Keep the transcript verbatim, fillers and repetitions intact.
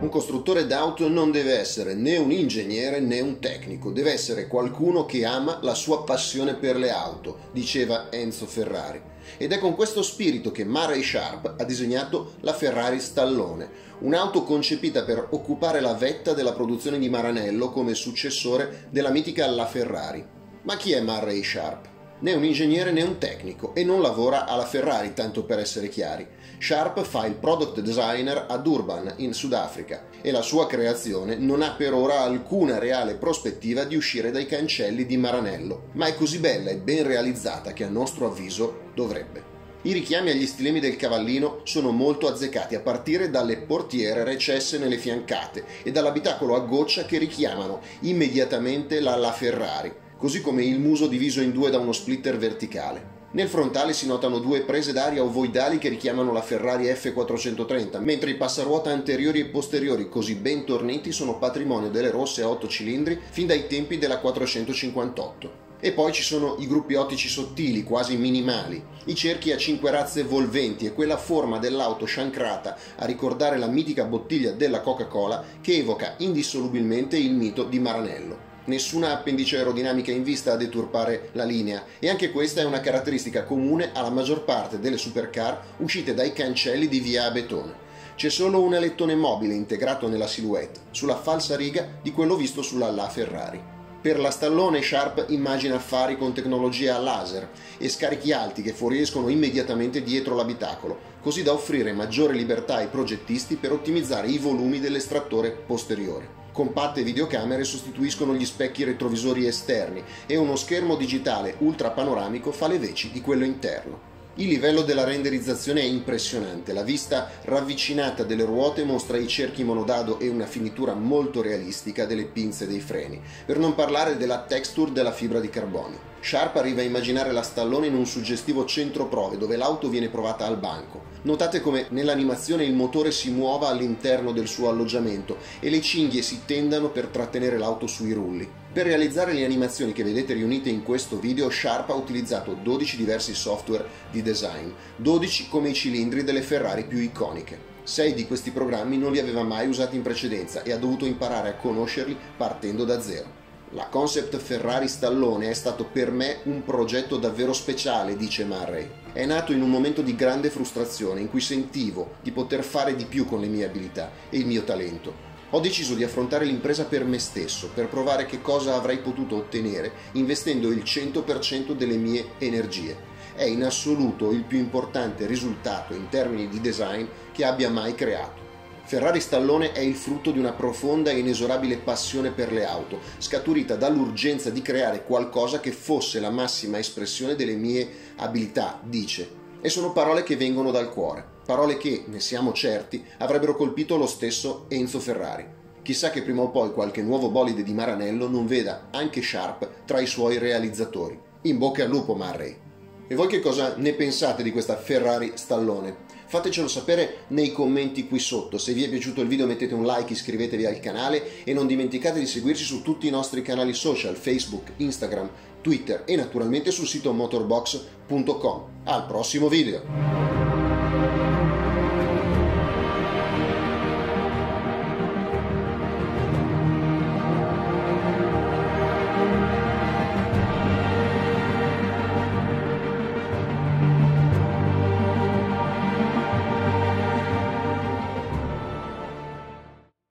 Un costruttore d'auto non deve essere né un ingegnere né un tecnico, deve essere qualcuno che ama la sua passione per le auto, diceva Enzo Ferrari. Ed è con questo spirito che Murray Sharp ha disegnato la Ferrari Stallone, un'auto concepita per occupare la vetta della produzione di Maranello come successore della mitica LaFerrari. Ma chi è Murray Sharp? Né un ingegnere né un tecnico e non lavora alla Ferrari, tanto per essere chiari. Sharp fa il product designer a Durban, in Sudafrica, e la sua creazione non ha per ora alcuna reale prospettiva di uscire dai cancelli di Maranello, ma è così bella e ben realizzata che a nostro avviso dovrebbe. I richiami agli stilemi del cavallino sono molto azzeccati, a partire dalle portiere recesse nelle fiancate e dall'abitacolo a goccia che richiamano immediatamente la LaFerrari, così come il muso diviso in due da uno splitter verticale. Nel frontale si notano due prese d'aria ovoidali che richiamano la Ferrari F quattrocentotrenta, mentre i passaruota anteriori e posteriori, così ben torniti, sono patrimonio delle rosse a otto cilindri fin dai tempi della quattrocentocinquantotto. E poi ci sono i gruppi ottici sottili, quasi minimali, i cerchi a cinque razze volventi e quella forma dell'auto sciancrata a ricordare la mitica bottiglia della Coca-Cola che evoca indissolubilmente il mito di Maranello. Nessuna appendice aerodinamica in vista a deturpare la linea, e anche questa è una caratteristica comune alla maggior parte delle supercar uscite dai cancelli di via Abetone. C'è solo un alettone mobile integrato nella silhouette, sulla falsa riga di quello visto sulla LaFerrari. Per la Stallone Sharp immagina fari con tecnologia a laser e scarichi alti che fuoriescono immediatamente dietro l'abitacolo, così da offrire maggiore libertà ai progettisti per ottimizzare i volumi dell'estrattore posteriore. Compatte videocamere sostituiscono gli specchi retrovisori esterni e uno schermo digitale ultra panoramico fa le veci di quello interno. Il livello della renderizzazione è impressionante, la vista ravvicinata delle ruote mostra i cerchi monodado e una finitura molto realistica delle pinze dei freni, per non parlare della texture della fibra di carbonio. Sharp arriva a immaginare la Stallone in un suggestivo centro prove dove l'auto viene provata al banco. Notate come nell'animazione il motore si muova all'interno del suo alloggiamento e le cinghie si tendano per trattenere l'auto sui rulli. Per realizzare le animazioni che vedete riunite in questo video, Sharp ha utilizzato dodici diversi software di design, dodici come i cilindri delle Ferrari più iconiche. sei di questi programmi non li aveva mai usati in precedenza e ha dovuto imparare a conoscerli partendo da zero. La concept Ferrari Stallone è stato per me un progetto davvero speciale, dice Murray. È nato in un momento di grande frustrazione in cui sentivo di poter fare di più con le mie abilità e il mio talento. Ho deciso di affrontare l'impresa per me stesso, per provare che cosa avrei potuto ottenere investendo il cento per cento delle mie energie. È in assoluto il più importante risultato in termini di design che abbia mai creato. Ferrari Stallone è il frutto di una profonda e inesorabile passione per le auto, scaturita dall'urgenza di creare qualcosa che fosse la massima espressione delle mie abilità, dice. E sono parole che vengono dal cuore, parole che, ne siamo certi, avrebbero colpito lo stesso Enzo Ferrari. Chissà che prima o poi qualche nuovo bolide di Maranello non veda anche Sharp tra i suoi realizzatori. In bocca al lupo, Murray! E voi che cosa ne pensate di questa Ferrari Stallone? Fatecelo sapere nei commenti qui sotto. Se vi è piaciuto il video mettete un like, iscrivetevi al canale e non dimenticate di seguirci su tutti i nostri canali social, Facebook, Instagram, Twitter e naturalmente sul sito motorbox punto com. Al prossimo video!